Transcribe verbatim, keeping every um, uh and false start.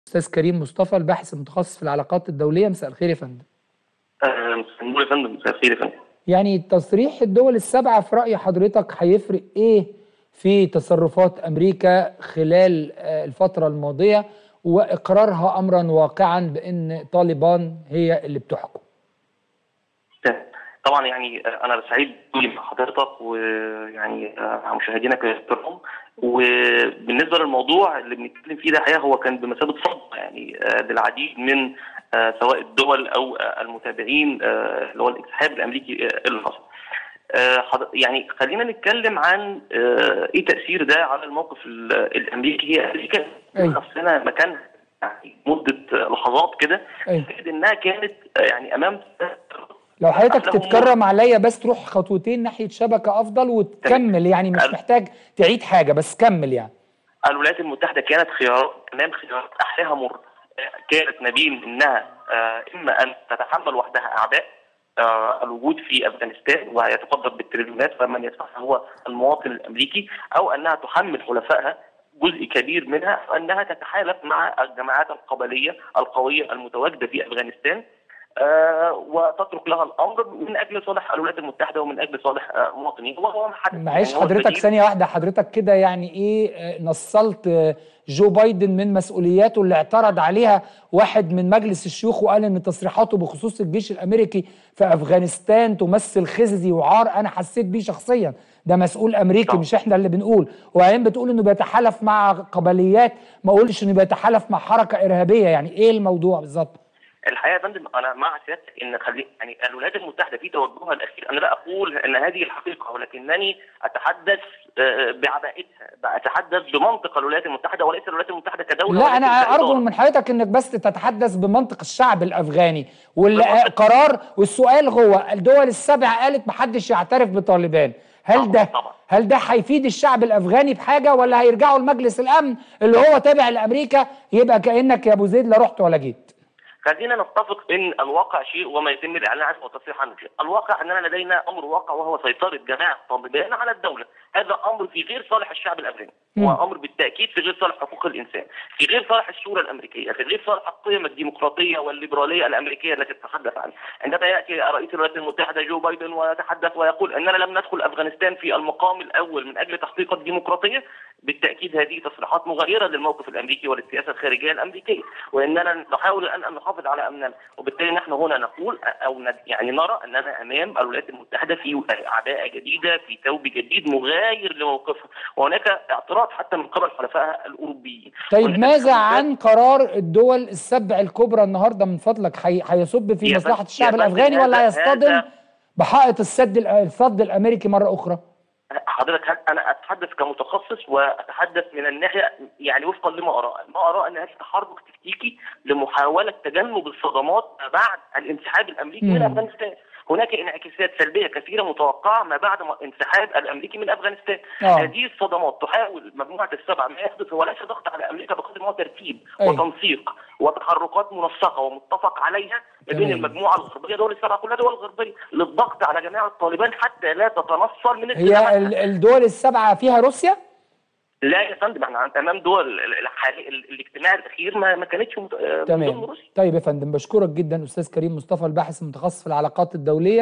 أستاذ كريم مصطفى الباحث المتخصص في العلاقات الدولية. مساء الخير يا فندم. مساء النور يا فندم. مساء الخير يا فندم. يعني تصريح الدول السبعة في رأي حضرتك هيفرق إيه في تصرفات أمريكا خلال الفترة الماضية وإقرارها أمرا واقعا بأن طالبان هي اللي بتحكم؟ طبعا يعني انا سعيد مع حضرتك ويعني مع مشاهدينا الكرام. وبالنسبه للموضوع اللي بنتكلم فيه ده الحقيقه هو كان بمثابه صدمه يعني للعديد من سواء الدول او المتابعين اللي هو الانسحاب الامريكي اللي حصل. يعني خلينا نتكلم عن ايه تاثير ده على الموقف الامريكي. هي امريكا نفسنا مكانها يعني مده لحظات كده انها كانت يعني امام. لو حضرتك تتكرم عليا بس تروح خطوتين ناحية شبكة أفضل وتكمل، يعني مش محتاج تعيد حاجة بس كمل. يعني الولايات المتحدة كانت خيارات أمام خيارات أحلاها مر. كانت ما بين إنها إما أن تتحمل وحدها أعباء الوجود في أفغانستان ويتقدر بالتريليونات ومن يدفعها هو المواطن الأمريكي، أو أنها تحمل حلفائها جزء كبير منها، أو أنها تتحالف مع الجماعات القبلية القوية المتواجدة في أفغانستان آه وتترك لها الامر من اجل صالح الولايات المتحده ومن اجل صالح آه مواطنين. هو ما حدث. معلش يعني حضرتك ثانيه واحده، حضرتك كده يعني ايه نصلت جو بايدن من مسؤولياته اللي اعترض عليها واحد من مجلس الشيوخ وقال ان تصريحاته بخصوص الجيش الامريكي في افغانستان تمثل خزي وعار. انا حسيت بيه شخصيا، ده مسؤول امريكي مش احنا اللي بنقول. وبعدين بتقول انه بيتحالف مع قبليات، ما قولش انه بيتحالف مع حركه ارهابيه. يعني ايه الموضوع بالظبط؟ الحقيقه يا فندم انا مع سيادتك ان خلي يعني الولايات المتحده في توجهها الاخير، انا لا اقول ان هذه الحقيقه ولكنني اتحدث بعبائتها، اتحدث بمنطق الولايات المتحده وليس الولايات المتحده كدوله. لا انا ارجو من حضرتك انك بس تتحدث بمنطق الشعب الافغاني والقرار. والسؤال هو الدول السبع قالت محدش يعترف بطالبان، هل ده طبعا. هل ده هيفيد الشعب الافغاني بحاجه ولا هيرجعوا لمجلس الامن اللي هو تابع لامريكا يبقى كانك يا ابو زيد لا رحت ولا جيت؟ خلينا نتفق ان الواقع شيء وما يتم الاعلان عنه والتصريح عنه شيء. الواقع اننا لدينا امر واقع وهو سيطره جماعه طالبان على الدوله. هذا امر في غير صالح الشعب الافغاني، وامر بالتاكيد في غير صالح حقوق الانسان، في غير صالح الشورى الامريكيه، في غير صالح القيم الديمقراطيه والليبراليه الامريكيه التي تتحدث عنها. عندما ياتي رئيس الولايات المتحده جو بايدن ويتحدث ويقول اننا لم ندخل افغانستان في المقام الاول من اجل تحقيق الديمقراطيه، بالتاكيد هذه تصريحات مغايره للموقف الامريكي وللسياسه الخارجيه الامريكيه، واننا نحاول الان ان نحافظ على امننا. وبالتالي نحن هنا نقول او يعني نرى اننا امام الولايات المتحده في عباءه جديده، في ثوب جديد مغاير لموقفها، وهناك اعتراض حتى من قبل حلفائها الاوروبيين. طيب ماذا عن قرار الدول السبع الكبرى النهارده من فضلك؟ هيصب في مصلحه الشعب الافغاني ولا هيصطدم بحائط السد الصد الامريكي مره اخرى؟ حضرتك انا اتحدث كمتخصص واتحدث من الناحيه يعني وفقا لما ارى، ما ارى ان هذا تحرك تكتيكي لمحاوله تجنب الصدمات بعد الانسحاب الامريكي من افغانستان. هناك انعكاسات سلبيه كثيره متوقعه ما بعد انسحاب الامريكي من افغانستان. أوه. هذه الصدمات تحاول مجموعه السبعه ما يحدث هو ليس ضغط على امريكا بقدر ما هو ترتيب أي. وتنسيق وتحركات منسقه ومتفق عليها ما بين المجموعه الغربيه، دول السبعه كلها دول غربيه، للضغط على جماعه طالبان حتى لا تتنصل من هي الدول السبعه فيها روسيا؟ لا يا فندم، احنا امام دول الاجتماع الاخير ما ما كانتش تمام. طيب يا فندم بشكرك جدا استاذ كريم مصطفى الباحث المتخصص في العلاقات الدوليه.